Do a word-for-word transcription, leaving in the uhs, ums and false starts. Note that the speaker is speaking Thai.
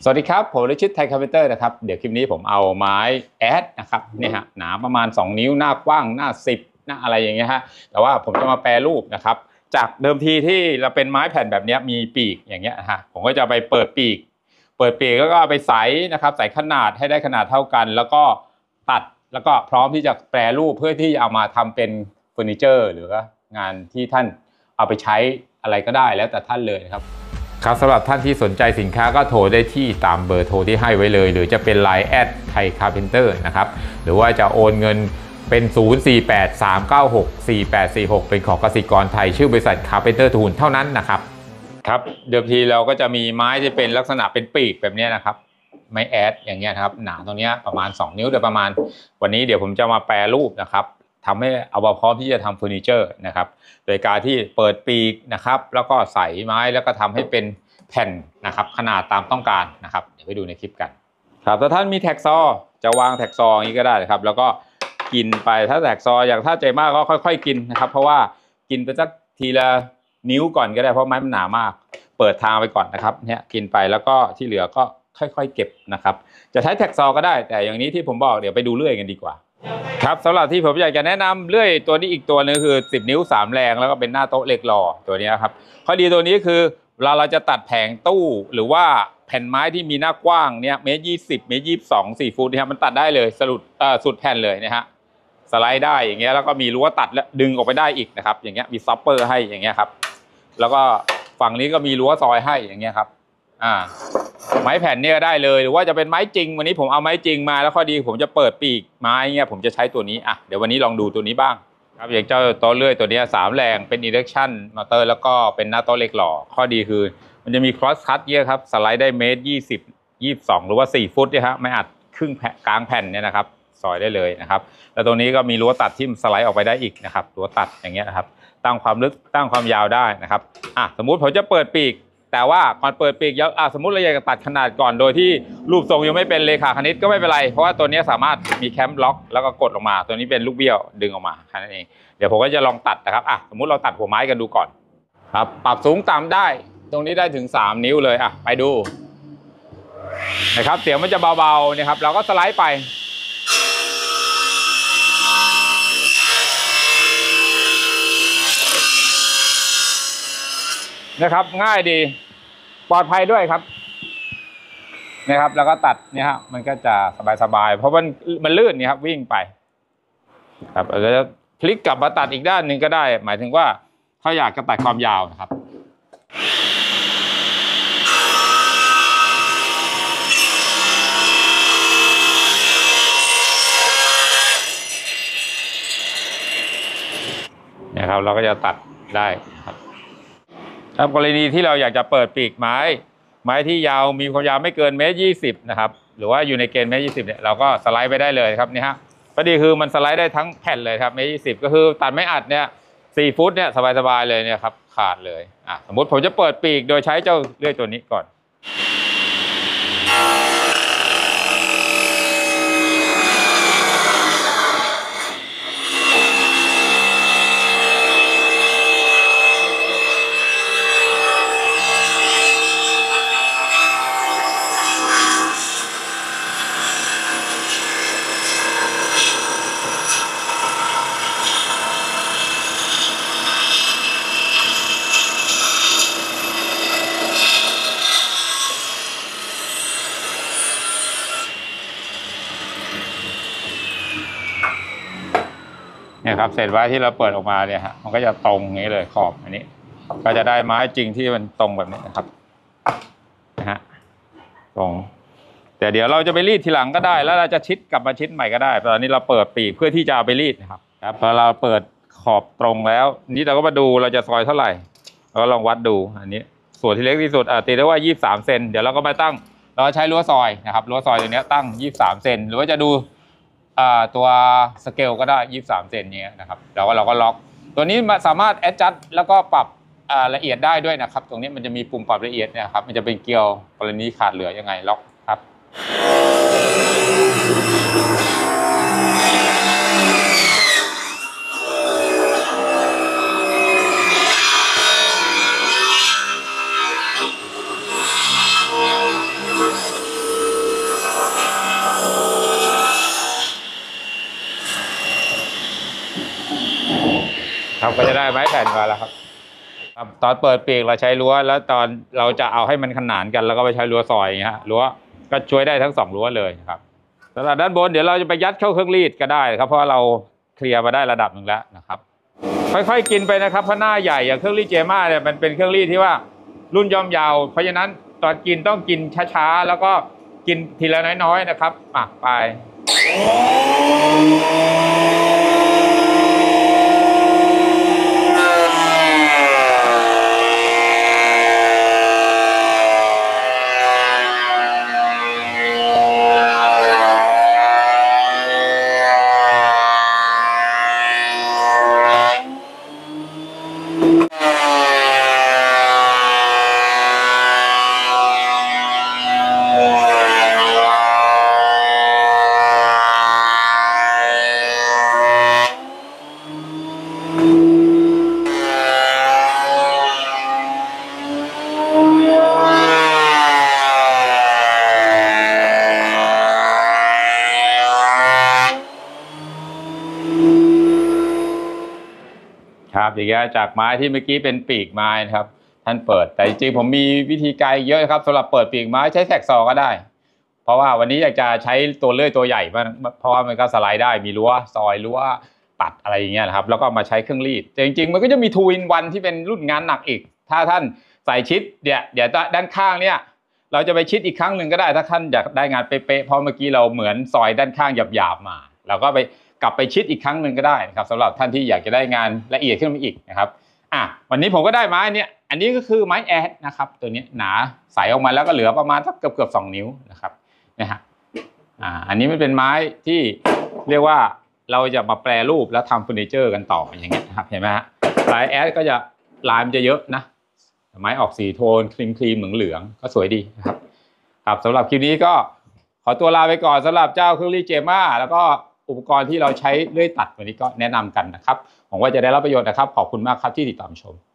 สวัสดีครับผมฤชิตไทยคาร์เพนเตอร์นะครับเดี๋ยวคลิปนี้ผมเอาไม้แอดนะครับนี่ฮะหนาประมาณสองนิ้วหน้ากว้างหน้าสิบหน้าอะไรอย่างเงี้ยฮะแต่ว่าผมจะมาแปรรูปนะครับจากเดิมทีที่เราเป็นไม้แผ่นแบบนี้มีปีกอย่างเงี้ยฮะผมก็จะไปเปิดปีกเปิดปีกแล้วก็ไปใส่นะครับใส่ขนาดให้ได้ขนาดเท่ากันแล้วก็ตัดแล้วก็พร้อมที่จะแปรรูปเพื่อที่เอามาทำเป็นเฟอร์นิเจอร์หรืองานที่ท่านเอาไปใช้อะไรก็ได้แล้วแต่ท่านเลยนะครับครับสำหรับท่านที่สนใจสินค้าก็โทรได้ที่ตามเบอร์โทรที่ให้ไว้เลยหรือจะเป็น ไลน์ แอดไทยคาร์เพนเตอร์นะครับหรือว่าจะโอนเงินเป็น ศูนย์ สี่ แปด สาม เก้า หก สี่ แปด สี่ หก เป็นของกสิกรไทยชื่อบริษัท Carpenter Tool เท่านั้นนะครับครับเดิมทีเราก็จะมีไม้ที่เป็นลักษณะเป็นปีกแบบนี้นะครับไม้แอดอย่างเงี้ยครับหนาตรงนี้ประมาณสองนิ้วโดยประมาณวันนี้เดี๋ยวผมจะมาแปรรูปนะครับทำให้เอามาพร้อมที่จะทำเฟอร์นิเจอร์นะครับโดยการที่เปิดปีกนะครับแล้วก็ใส่ไม้แล้วก็ทำให้เป็นแผ่นนะครับขนาดตามต้องการนะครับเดี๋ยวไปดูในคลิปกันครับถ้าท่านมีแท็กซอจะวางแท็กซออย่างนี้ก็ได้ครับแล้วก็กินไปถ้าแท็กซออย่างถ้าใจมากก็ค่อยๆกินนะครับเพราะว่ากินไปสักทีละนิ้วก่อนก็ได้เพราะไม้มันหนามากเปิดทางไปก่อนนะครับเนี่ยกินไปแล้วก็ที่เหลือก็ค่อยๆเก็บนะครับจะใช้แท็กซอก็ได้แต่อย่างนี้ที่ผมบอกเดี๋ยวไปดูเลื่อยกันดีกว่าครับสำหรับที่ผมอยากจะแนะนำเลื่อยตัวนี้อีกตัวนึงคือสิบนิ้วสามแรงแล้วก็เป็นหน้าโต๊ะเหล็กหล่อตัวนี้ครับข้อดีตัวนี้คือเวลาเราจะตัดแผงตู้หรือว่าแผ่นไม้ที่มีหน้ากว้างเนี่ยเมตรยี่สิบเมตรยี่สิบสองสี่ฟุตเนี่ยมันตัดได้เลยสรุปเอ่อสุดแผ่นเลยนะฮะสไลด์ได้อย่างเงี้ยแล้วก็มีรั้วตัดและดึงออกไปได้อีกนะครับอย่างเงี้ยมีซับเปอร์ให้อย่างเงี้ยครับแล้วก็ฝั่งนี้ก็มีรั้วซอยให้อย่างเงี้ยครับอ่าไม้แผ่นเนี่ยได้เลยหรือว่าจะเป็นไม้จริงวันนี้ผมเอาไม้จริงมาแล้วข้อดีผมจะเปิดปีกไม้เงี้ยผมจะใช้ตัวนี้อ่ะเดี๋ยววันนี้ลองดูตัวนี้บ้างครับอย่างเจ้าโต๊ะเลื่อยตัวนี้สามแรงเป็น induction motor แล้วก็เป็นหน้าโต๊ะเหล็กหล่อข้อดีคือมันจะมี cross cut เยอะครับสไลด์ได้เมตรยี่สิบ ยี่สิบสองหรือว่าสี่ฟุตเนี่ยฮะไม่อัดครึ่งกลางแผ่นเนี่ยนะครับซอยได้เลยนะครับแล้วตรงนี้ก็มีรั้วตัดที่สไลด์ออกไปได้อีกนะครับรั้วตัดอย่างเงี้ยนะครับตั้งความลึกตั้งความยาวได้นะครับอ่ะสมมุติผมจะเปิดปีกแต่ว่าก่อนเปิดปีกอ่ะสมมุติเราอยากจะตัดขนาดก่อนโดยที่รูปทรงยังไม่เป็นเลขาคณิตก็ไม่เป็นไรเพราะว่าตัวนี้สามารถมีแคมล็อกแล้วก็กดลงมาตัวนี้เป็นลูกเบี้ยวดึงออกมาแค่นั้นเองเดี๋ยวผมก็จะลองตัดนะครับอ่ะสมมุติเราตัดหัวไม้กันดูก่อนครับปรับสูงต่ำได้ตรงนี้ได้ถึงสามนิ้วเลยอ่ะไปดูนะครับเสียงมันจะเบาๆนะครับเราก็สไลด์ไปนะครับง่ายดีปลอดภัยด้วยครับนะครับแล้วก็ตัดเนี่ยฮะมันก็จะสบายๆเพราะมันมันลื่นนี่ครับวิ่งไปครับแล้วจะพลิกกลับมาตัดอีกด้านหนึ่งก็ได้หมายถึงว่าถ้าอยากจะตัดความยาวนะครับเนี่ยครับเราก็จะตัดได้ครับครับกรณีที่เราอยากจะเปิดปีกไม้ไม้ที่ยาวมีความยาวไม่เกินเมตรยี่สิบนะครับหรือว่าอยู่ในเกณฑ์เมตรยี่สิบเนี่ยเราก็สไลด์ไปได้เลยครับนี่ฮะพอดีคือมันสไลด์ได้ทั้งแผ่นเลยครับเมตรยี่สิบก็คือตัดไม่อัดเนี่ยสี่ฟุตเนี่ยสบายๆเลยเนี่ยครับขาดเลยอ่ะสมมติผมจะเปิดปีกโดยใช้เจ้าเลื่อยตัวนี้ก่อนเนี่ยครับเสร็จไว้ที่เราเปิดออกมาเนี่ยฮะมันก็จะตรงอย่างนี้เลยขอบอันนี้ก็จะได้ไม้จริงที่มันตรงแบบนี้นะครับนะฮะตรงแต่เดี๋ยวเราจะไปรีดทีหลังก็ได้แล้วเราจะชิดกลับมาชิดใหม่ก็ได้ตอนนี้เราเปิดปีกเพื่อที่จะเอาไปรีดนะครับครับพอเราเปิดขอบตรงแล้วนี่เราก็มาดูเราจะซอยเท่าไหร่เราก็ลองวัดดูอันนี้ส่วนที่เล็กที่สุดอ่ะตีได้ว่ายี่สิบสามเซนเดี๋ยวเราก็มาตั้งเราใช้รั้วซอยนะครับรั้วซอยตัวนี้ตั้งยี่สิบสามเซนหรือว่าจะดูตัวสเกลก็ได้ยี่สิบสามเซนเนี้ยนะครับแล้วก็เราก็ล็อกตัวนี้สามารถ adjust แล้วก็ปรับละเอียดได้ด้วยนะครับตรงนี้มันจะมีปุ่มปรับละเอียดเนี่ยครับมันจะเป็นเกลียวกรณีขาดเหลือยังไงล็อกครับครับก็จะได้ไม้แผ่นมาแล้วครับครับตอนเปิดปีกเราใช้รั้วแล้วตอนเราจะเอาให้มันขนานกันแล้วก็ไปใช้รั้วซอยอย่างเงี้ยรั้วก็ช่วยได้ทั้งสองรั้วเลยครับสำหรับด้านบนเดี๋ยวเราจะไปยัดเข้าเครื่องรีดก็ได้ครับเพราะเราเคลียร์มาได้ระดับหนึ่งแล้วนะครับค่อยๆกินไปนะครับเพราะหน้าใหญ่อย่างเครื่องรีดเจม่าเนี่ยมันเป็นเครื่องรีดที่ว่ารุ่นย่อมยาวเพราะฉะนั้นตอนกินต้องกินช้าๆแล้วก็กินทีละน้อยๆนะครับอ่ะไปครับอย่างเงี้ยจากไม้ที่เมื่อกี้เป็นปีกไม้นะครับท่านเปิดแต่จริงๆผมมีวิธีการเยอะครับสำหรับเปิดปีกไม้ใช้แท็กซอก็ได้เพราะว่าวันนี้อยากจะใช้ตัวเลื่อยตัวใหญ่เพราะว่ามันก็สไลด์ได้มีรั้วซอยรั้วตัดอะไรอย่างเงี้ยนะครับแล้วก็มาใช้เครื่องรีดแต่จริงๆมันก็จะมีทูอินวันที่เป็นรุ่นงานหนักอีกถ้าท่านใส่ชิดเนี่ยเดี๋ยวด้านข้างเนี่ยเราจะไปชิดอีกครั้งหนึ่งก็ได้ถ้าท่านอยากได้งานเป๊ะๆเพราะเมื่อกี้เราเหมือนซอยด้านข้างหยาบๆมาเราก็ไปกลับไปชิดอีกครั้งหนึ่งก็ได้นะครับสำหรับท่านที่อยากจะได้งานละเอียดขึ้นมาอีกนะครับอ่ะวันนี้ผมก็ได้ไม้เนี่ยอันนี้ก็คือไม้แอดนะครับตัวนี้หนาใสออกมาแล้วก็เหลือประมาณสักเกือบเกือบสองนิ้วนะครับนะฮะอ่าอันนี้มันเป็นไม้ที่เรียกว่าเราจะมาแปรรูปแล้วทำเฟอร์นิเจอร์กันต่ออย่างเงี้ยนะครับเห็นไหมฮะลายแอดก็จะลายมันจะเยอะนะไม้ออกสีโทนครีมครีมเหลืองๆก็สวยดีนะครับครับสำหรับคลิปนี้ก็ขอตัวลาไปก่อนสำหรับเจ้าเครื่องรีดเจม่าแล้วก็อุปกรณ์ที่เราใช้เลื่อยตัดวันนี้ก็แนะนำกันนะครับหวังว่าจะได้รับประโยชน์นะครับขอบคุณมากครับที่ติดตามชม